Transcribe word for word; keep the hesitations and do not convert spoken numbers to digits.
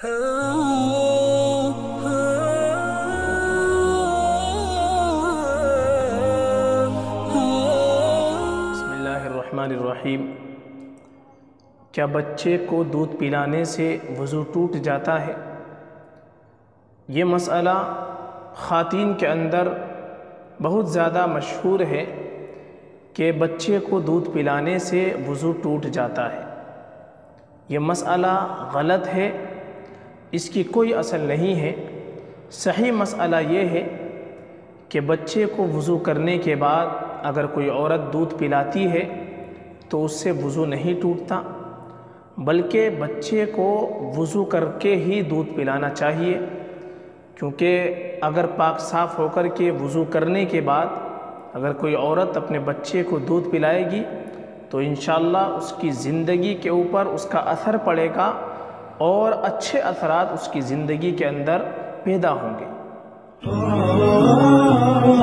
بسم اللہ الرحمن الرحیم۔ کیا بچے کو دودھ پلانے سے وضو ٹوٹ جاتا ہے؟ یہ مسئلہ خواتین کے اندر بہت زیادہ مشہور ہے کہ بچے کو دودھ پلانے سے وضو ٹوٹ جاتا ہے۔ یہ مسئلہ غلط ہے، اس کی کوئی اصل نہیں ہے۔ صحیح مسئلہ یہ ہے کہ بچے کو وضو کرنے کے بعد اگر کوئی عورت دودھ پلاتی ہے تو اس سے وضو نہیں ٹوٹتا، بلکہ بچے کو وضو کر کے ہی دودھ پلانا چاہیے، کیونکہ اگر پاک صاف ہو کر کے وضو کرنے کے بعد اگر کوئی عورت اپنے بچے کو دودھ پلائے گی تو انشاءاللہ اس کی زندگی کے اوپر اس کا اثر پڑے گا اور اچھے اثرات اس کی زندگی کے اندر پیدا ہوں گے۔